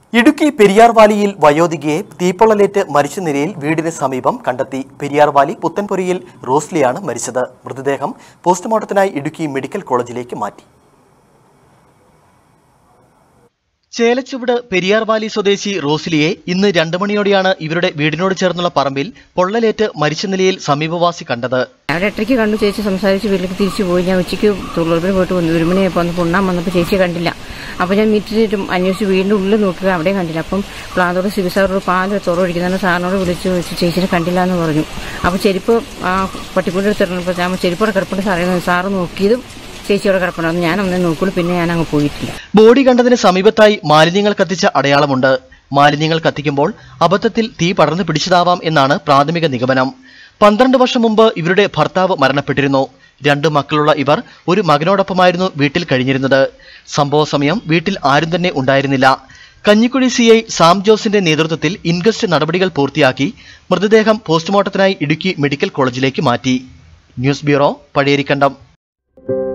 ഇടുക്കി പെരിയാർവാലിയിൽ വയോധികയെ തീപ്പൊള്ളലേറ്റ് മരിച്ച നിലയിൽ വീടിന് സമീപം കണ്ടെത്തി. പെരിയാർവാലി പുത്തൻപുരയിൽ റോസ്ലിയാണ് മരിച്ചത്. മൃതദേഹം പോസ്റ്റ്മോർട്ടത്തിനായി ഇടുക്കി മെഡിക്കൽ കോളേജിലേക്ക് മാറ്റി. ചേലച്ചുവട് പെരിയാർവാലി സ്വദേശി റോസ്ലിയെ ഇന്ന് 2 മണിയോടെയാണ് ഇവരുടെ വീടിനോട് ചേർന്നുള്ള പറമ്പിൽ പൊള്ളലേറ്റ് മരിച്ച നിലയിൽ സമീപവാസി കണ്ടത്. അവിടെ 8:00 കണ്ടു. ചേച്ചി സംസാരിച്ച് വീട്ടിലേക്ക് തിരിച്ചു പോയി. ഞാൻ ഉച്ചയ്ക്ക് തൊഴിലുറപ്പിന് പോയിട്ട് വന്നു. 1 മണിയായപ്പോൾ വന്ന് പൊണ്ണാൻ വന്നപ്പോൾ ചേച്ചിയെ കണ്ടില്ല. അപ്പോൾ ഞാൻ മിറ്റിനും അന്വേഷിച്ച് വീടിൻ്റെ ഉള്ളിൽ നോക്കുക, അവിടെയും കണ്ടില്ല. അപ്പം പ്ലാന്തോട് സിബി സാറോട് പാല് തുറവൊഴിക്കുന്നതിന് സാറിനോട് വിളിച്ച് ചേച്ചിനെ കണ്ടില്ല എന്ന് പറഞ്ഞു. അപ്പോൾ ചെരുപ്പ് ആ പട്ടിക്കൂടെ എടുത്തിരുന്നപ്പോൾ ഞാൻ ചെരുപ്പോടെ കിടപ്പുണ്ട് സാറ് നോക്കിയതും ചേച്ചിയോടെ കിടപ്പുണ്ടായിരുന്നു. ഞാൻ ഒന്നേ നോക്കുള്ളൂ, പിന്നെ ഞാൻ അങ്ങ് പോയിട്ടില്ല. ബോഡി കണ്ടതിന് സമീപത്തായി മാലിന്യങ്ങൾ കത്തിച്ച അടയാളമുണ്ട്. മാലിന്യങ്ങൾ കത്തിക്കുമ്പോൾ അബദ്ധത്തിൽ തീ പടർന്നു പിടിച്ചതാവാം എന്നാണ് പ്രാഥമിക നിഗമനം. 12 വർഷം മുമ്പ് ഇവരുടെ ഭർത്താവ് മരണപ്പെട്ടിരുന്നു. 2 മക്കളുള്ള ഇവർ ഒരു മകനോടൊപ്പമായിരുന്നു വീട്ടിൽ കഴിഞ്ഞിരുന്നത്. സംഭവ സമയം വീട്ടിൽ ആരും തന്നെ ഉണ്ടായിരുന്നില്ല. കഞ്ഞിക്കുഴി CI സാം ജോസിന്റെ നേതൃത്വത്തിൽ ഇൻക്വസ്റ്റ് നടപടികൾ പൂർത്തിയാക്കി മൃതദേഹം പോസ്റ്റ്മോർട്ടത്തിനായി ഇടുക്കി മെഡിക്കൽ കോളേജിലേക്ക് മാറ്റി. News bureau, Pazhayarikkandam.